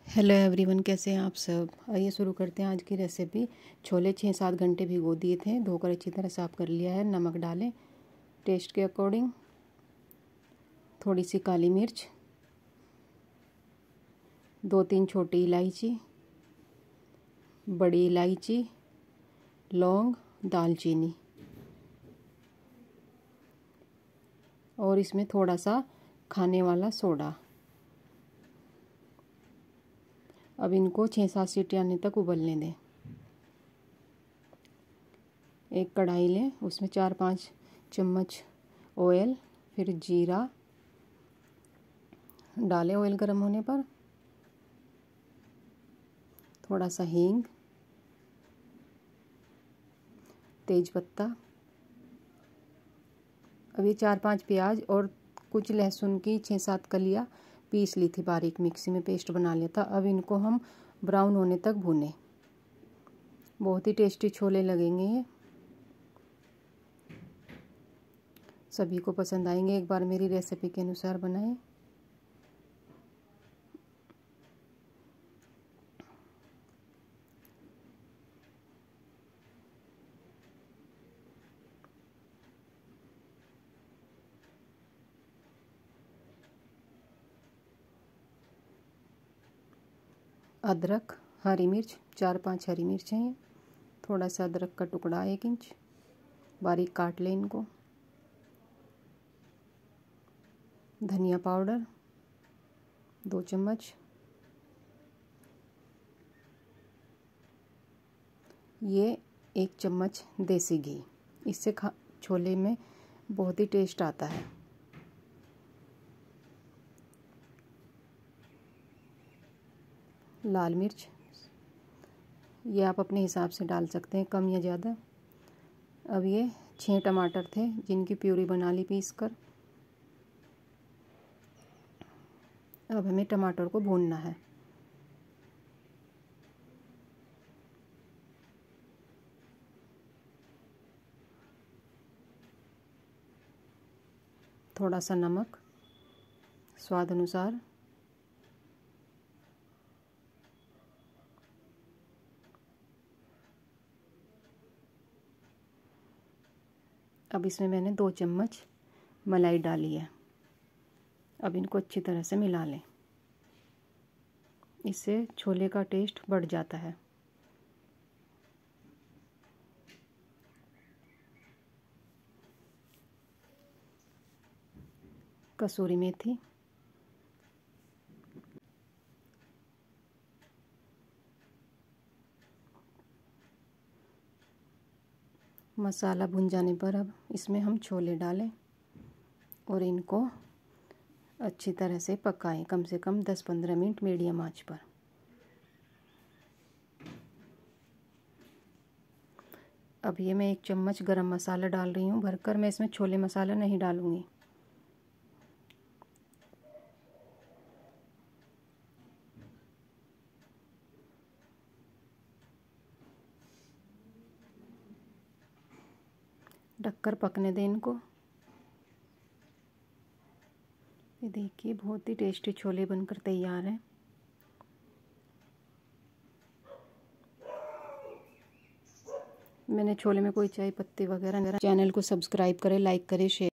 Hello everyone, कैसे हैं आप सब। आइए शुरू करते हैं आज की रेसिपी। छोले 6-7 घंटे भिगो दिए थे, धोकर अच्छी तरह साफ़ कर लिया है। नमक डालें टेस्ट के अकॉर्डिंग, थोड़ी सी काली मिर्च, 2-3 छोटी इलायची, बड़ी इलायची, लौंग, दालचीनी, और इसमें थोड़ा सा खाने वाला सोडा। अब इनको 6-7 सीटी आने तक उबलने दें। एक कढ़ाई लें, उसमें 4-5 चम्मच ऑयल, फिर जीरा डालें। ऑयल गर्म होने पर थोड़ा सा हींग, तेज पत्ता। अभी 4-5 प्याज और कुछ लहसुन की 6-7 कलियाँ पीस ली थी बारीक, मिक्सी में पेस्ट बना लिया था। अब इनको हम ब्राउन होने तक भूनें। बहुत ही टेस्टी छोले लगेंगे ये, सभी को पसंद आएंगे। एक बार मेरी रेसिपी के अनुसार बनाएं। अदरक, हरी मिर्च, 4-5 हरी मिर्च हैं। थोड़ा सा अदरक का टुकड़ा 1 इंच बारीक काट लें इनको। धनिया पाउडर 2 चम्मच, ये 1 चम्मच देसी घी। इससे छोले में बहुत ही टेस्ट आता है। लाल मिर्च, ये आप अपने हिसाब से डाल सकते हैं, कम या ज़्यादा। अब ये 6 टमाटर थे जिनकी प्यूरी बना ली पीस कर। अब हमें टमाटर को भूनना है। थोड़ा सा नमक स्वाद अनुसार, अब इसमें मैंने 2 चम्मच मलाई डाली है। अब इनको अच्छी तरह से मिला लें, इससे छोले का टेस्ट बढ़ जाता है। कसूरी मेथी, मसाला भुन जाने पर अब इसमें हम छोले डालें और इनको अच्छी तरह से पकाएं, कम से कम 10-15 मिनट मीडियम आंच पर। अब ये मैं 1 चम्मच गरम मसाला डाल रही हूँ भरकर। मैं इसमें छोले मसाला नहीं डालूँगी। ढककर पकने दें इनको। ये देखिए, बहुत ही टेस्टी छोले बनकर तैयार हैं। मैंने छोले में कोई चाय पत्ती वगैरह। चैनल को सब्सक्राइब करें, लाइक करें, शेयर